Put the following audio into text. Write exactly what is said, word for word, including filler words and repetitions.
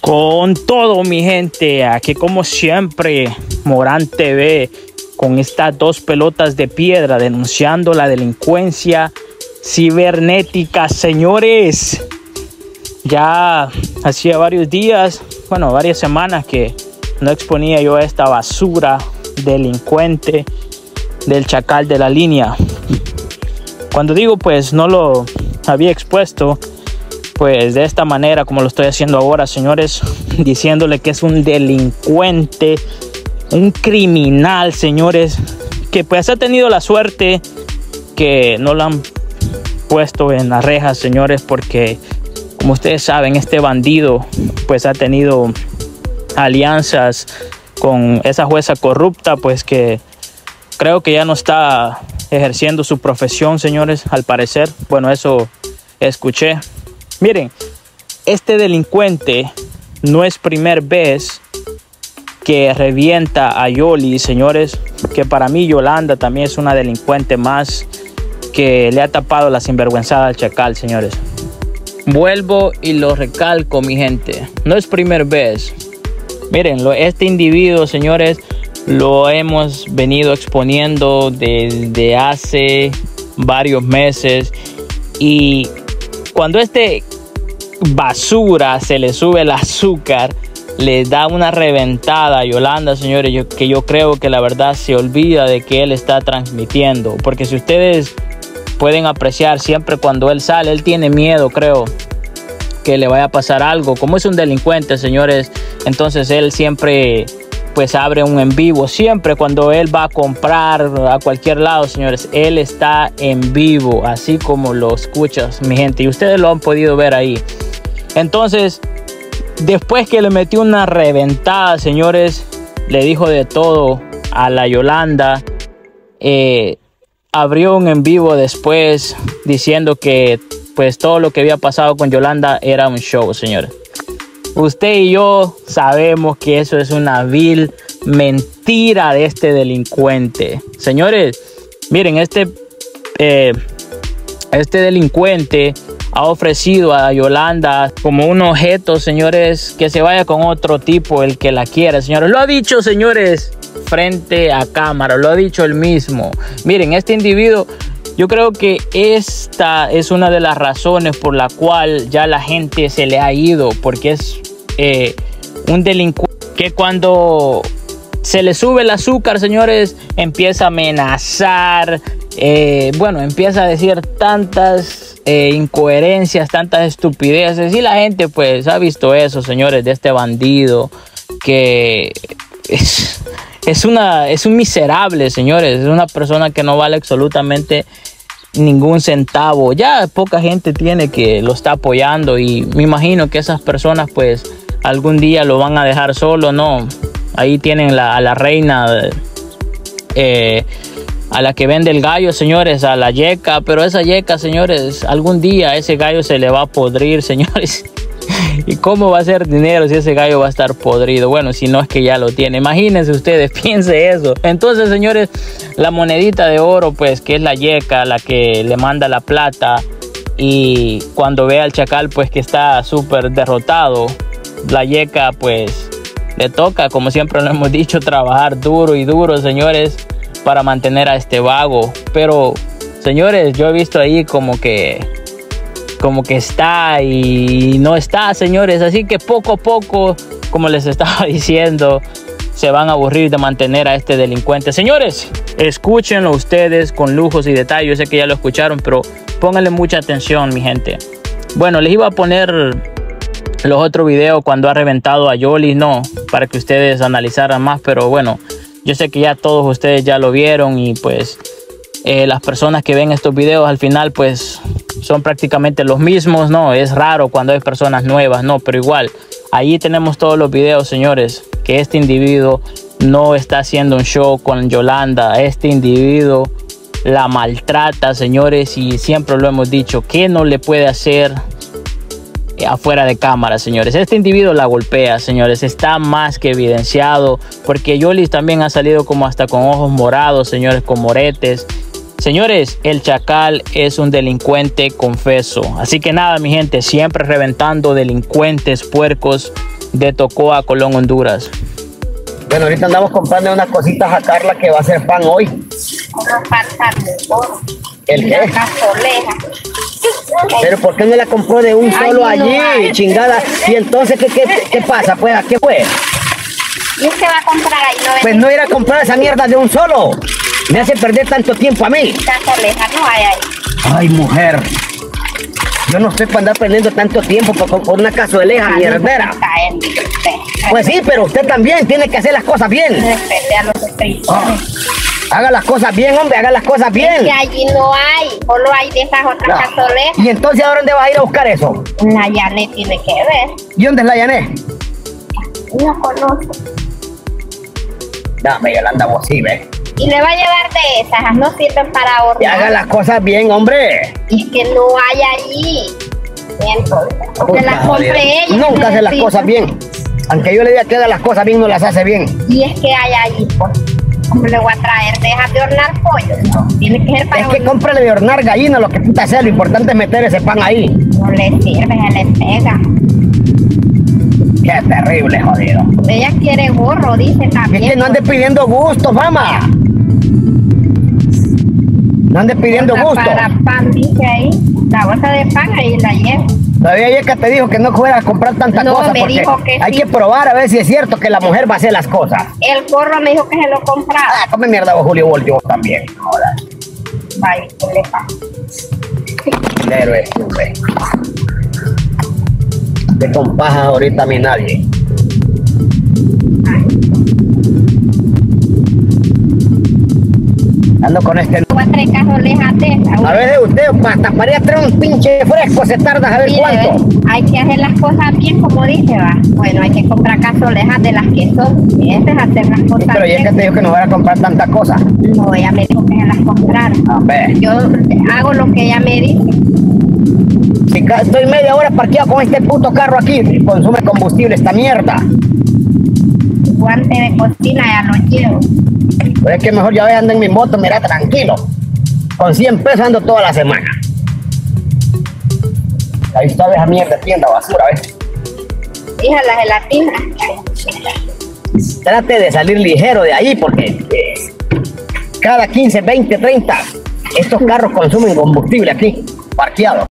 Con todo, mi gente, aquí como siempre Morán T V con estas dos pelotas de piedra denunciando la delincuencia cibernética. Señores, ya hacía varios días, bueno, varias semanas que no exponía yo a esta basura delincuente del Chacal de la Línea. Cuando digo pues no lo había expuesto pues de esta manera como lo estoy haciendo ahora, señores, diciéndole que es un delincuente, un criminal, señores, que pues ha tenido la suerte que no lo han puesto en las rejas, señores, porque como ustedes saben, este bandido pues ha tenido alianzas con esa jueza corrupta, pues que creo que ya no está ejerciendo su profesión, señores, al parecer. Bueno, eso escuché. Miren, este delincuente no es primera vez que revienta a Yoli, señores, que para mí Yolanda también es una delincuente más que le ha tapado la sinvergüenzada al Chacal, señores. Vuelvo y lo recalco, mi gente, no es primera vez. Miren, lo, este individuo, señores, lo hemos venido exponiendo desde hace varios meses, y cuando este basura se le sube el azúcar, le da una reventada a Yolanda, señores, yo, que yo creo que la verdad se olvida de que él está transmitiendo. Porque si ustedes pueden apreciar, siempre cuando él sale, él tiene miedo, creo, que le vaya a pasar algo. Como es un delincuente, señores, entonces él siempre pues abre un en vivo. Siempre cuando él va a comprar a cualquier lado, señores, él está en vivo, así como lo escuchas, mi gente, y ustedes lo han podido ver ahí. Entonces, después que le metió una reventada, señores, le dijo de todo a la Yolanda, eh, abrió un en vivo después diciendo que pues todo lo que había pasado con Yolanda era un show, señores. Usted y yo sabemos que eso es una vil mentira de este delincuente. Señores, miren, este, eh, este delincuente ha ofrecido a Yolanda como un objeto, señores, que se vaya con otro tipo, el que la quiera, señores. Lo ha dicho, señores, frente a cámara, lo ha dicho él mismo. Miren, este individuo, yo creo que esta es una de las razones por la cual ya la gente se le ha ido, porque es eh, un delincuente que cuando se le sube el azúcar, señores, empieza a amenazar, eh, bueno, empieza a decir tantas eh, incoherencias, tantas estupideces, y la gente pues ha visto eso, señores, de este bandido que es... Es, una, es un miserable, señores. Es una persona que no vale absolutamente ningún centavo. Ya poca gente tiene que lo está apoyando, y me imagino que esas personas pues algún día lo van a dejar solo, ¿no? Ahí tienen la, a la reina, eh, a la que vende el gallo, señores, a la yeca. Pero esa yeca, señores, algún día ese gallo se le va a podrir, señores. ¿Y cómo va a ser dinero si ese gallo va a estar podrido? Bueno, si no es que ya lo tiene. Imagínense ustedes, piense eso. Entonces, señores, la monedita de oro, pues, que es la yeca, la que le manda la plata, y cuando ve al Chacal, pues, que está súper derrotado, la yeca, pues, le toca, como siempre lo hemos dicho, trabajar duro y duro, señores, para mantener a este vago. Pero, señores, yo he visto ahí como que... como que está y no está, señores. Así que poco a poco, como les estaba diciendo, se van a aburrir de mantener a este delincuente. Señores, escúchenlo ustedes con lujos y detalles. Yo sé que ya lo escucharon, pero pónganle mucha atención, mi gente. Bueno, les iba a poner los otros videos cuando ha reventado a Yoli, no, para que ustedes analizaran más, pero bueno, yo sé que ya todos ustedes ya lo vieron, y pues eh, las personas que ven estos videos al final pues son prácticamente los mismos, ¿no? Es raro cuando hay personas nuevas, ¿no? Pero igual, ahí tenemos todos los videos, señores, que este individuo no está haciendo un show con Yolanda. Este individuo la maltrata, señores, y siempre lo hemos dicho, ¿qué no le puede hacer afuera de cámara, señores? Este individuo la golpea, señores, está más que evidenciado, porque Yoli también ha salido como hasta con ojos morados, señores, con moretes. Señores, el Chacal es un delincuente confeso. Así que nada, mi gente, siempre reventando delincuentes, puercos, de Tocoa, Colón, Honduras. Bueno, ahorita andamos comprando unas cositas a Carla que va a hacer pan hoy. Unos pan carnudos. ¿El qué? Una cazoleja. Pero ¿por qué no la compró de un solo Ay, no allí, hay. chingada? Y entonces, ¿qué, qué, qué pasa? Pues, ¿a qué fue? ¿Y usted va a comprar ahí? No Pues no ir a comprar esa mierda de un solo. Me hace perder tanto tiempo a mí. cazoleja, no hay ahí. Ay, mujer. Yo no estoy para andar perdiendo tanto tiempo por, por una cazueleja mierdera. Pues sí, pero usted también tiene que hacer las cosas bien. Respete a los escritores. Ah, haga las cosas bien, hombre, haga las cosas bien. Que allí no hay, solo hay de esas otras No. cazolejas. ¿Y entonces a dónde vas a ir a buscar eso? La Yané tiene que ver. ¿Y dónde es la Yané? No conozco. Dame, Yolanda, vos sí, ¿ves? Y le va a llevar de esas, no sirven para Y haga hornear. las cosas bien, hombre. Y es que no hay allí. Y entonces, porque Puta las compré jodida. ella. Nunca hace las necesito. cosas bien. Aunque yo le diga que haga las cosas bien, no las hace bien. Y es que hay allí, pues. ¿Cómo le voy a traer? Deja de hornear pollo. No, tiene que ser para Es que hornear. cómprale de hornear gallina, lo que puta sea. Lo importante es meter ese pan ahí. No le sirve, se le pega. Qué terrible, jodido. Ella quiere gorro, dice también. Es que no andes pidiendo gusto, mamá. No andes pidiendo Bolsa gusto. Para pan, dice ahí. La bolsa de pan ahí la llevo. Todavía Yeka te dijo que no fuera a comprar tanta No, cosa me porque dijo que hay sí. que probar a ver si es cierto que la mujer va a hacer las cosas. El gorro me dijo que se lo compraba. Ah, come mierda vos, Julio Voltio, vos también. Joder. Vaya, ¿qué le pasa? Héroe, hombre. Te compajas ahorita a mí nadie. Ando con este. Voy a traer cazolejas de esas. A ver, usted, hasta para ir a traer un pinche fresco se tarda a ver Mire, cuánto. ve, hay que hacer las cosas bien, como dice, va. Bueno, hay que comprar cazolejas de las que son. Ese es hacer las cosas Pero bien. Yeka te dijo que no fuera a comprar tanta cosa. No, ella me dijo que se las comprara. A ver. Yo hago lo que ella me dice. Si ca- estoy media hora parqueado con este puto carro aquí, consume combustible esta mierda. Guante de cocina ya lo llevo. Pero es que mejor ya ve, anda en mi moto, mira, tranquilo. Con cien pesos ando toda la semana. Ahí está esa mierda, tienda basura, ¿ves? Hija, la gelatina. Trate de salir ligero de ahí porque eh, cada quince, veinte, treinta estos carros consumen combustible aquí, parqueados.